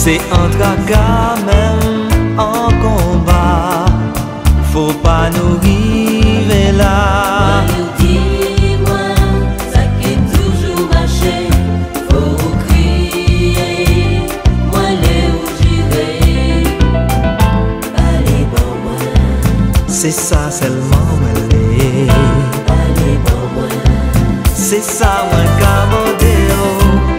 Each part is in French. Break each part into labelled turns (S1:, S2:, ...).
S1: C'est un tracas même en combat. Faut pas nous river là.
S2: Dis-moi, ça qui est toujours marché. Faut crier, moi lé'w j'irai. Allez bon moi.
S1: C'est ça seulement m'aller.
S2: Allez bon moi.
S1: C'est ça moi camodéo.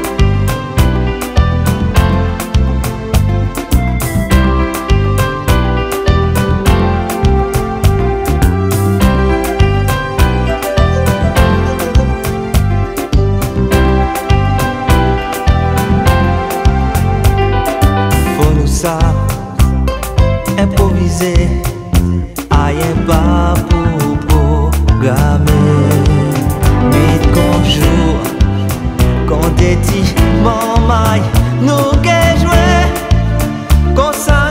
S1: Ça, improviser, aïe pas pour programmer. Mais comme jour, quand t'es dit, mon maille, nous qu'est joué, comme ça.